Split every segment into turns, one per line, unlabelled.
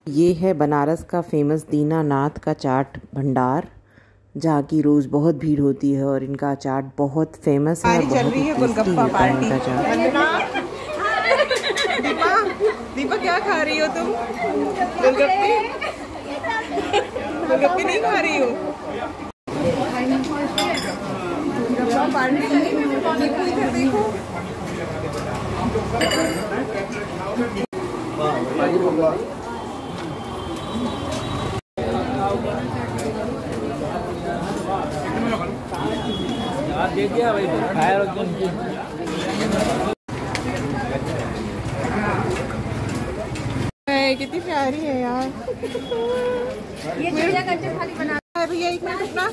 ये है बनारस का फेमस दीनानाथ का चाट भंडार, जहाँ की रोज बहुत भीड़ होती है और इनका चाट बहुत फेमस है।
चल रही है गोलगप्पा पार्टी। दीपा क्या खा रही हो तुम? गोलगप्पे? गोलगप्पे नहीं खा रही हो? इधर देखो।
देखिए भाई खाया
कितनी प्यारी है यार।
ये खाली बना
है भैया, एक मिनट रुकना।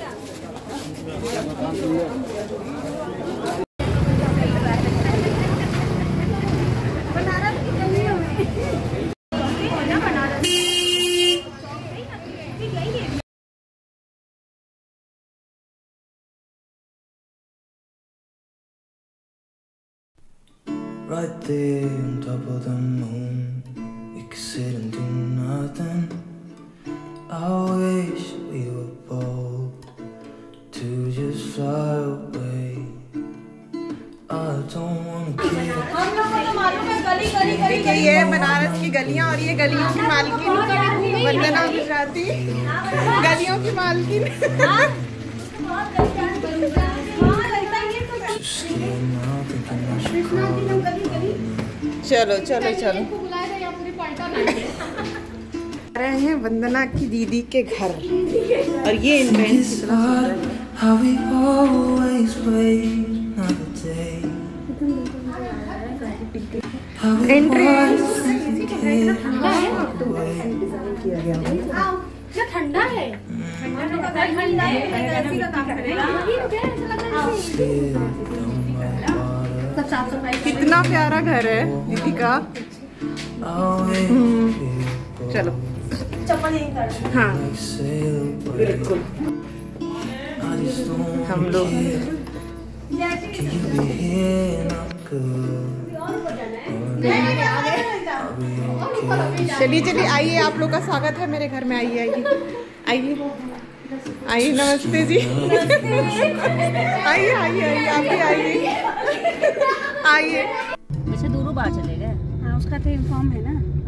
बनारस की गलियों में Banaras
right there on top of the moon, we could sit and do nothing. I wish we were bold to just fly away. I don't wanna care.
हम लोगों को मालूम है गली गली गली
देखिए ये बनारस की गलियां और ये गलियों की मालकिन वंदना गुजराती, गलियों की मालकिन।
Just scared now, thinking I should call her.
चलो चलो चलो, रहे हैं वंदना की दीदी के घर और ये
It's hard how we always wait another day. How we always think it away.
क्या ठंडा है? ठंडा
Still don't know what
सब साफ सफाई
कितना प्यारा घर है दीदी का।
I'll wait for
चलो
चप्पल यहीं कर।
हाँ
sail away.
बिल्कुल,
I just don't
हम लोग
Can you be here not good? I'll be okay.
चलिए चलिए आइए, आप लोग का स्वागत है मेरे घर में। आइए आइए आइए आइए, नमस्ते जी। आइए आइए आइए, आप भी आइए आइए।
वैसे दोनों बाहर चले गए।
हाँ उसका तो इन्फॉर्म है ना।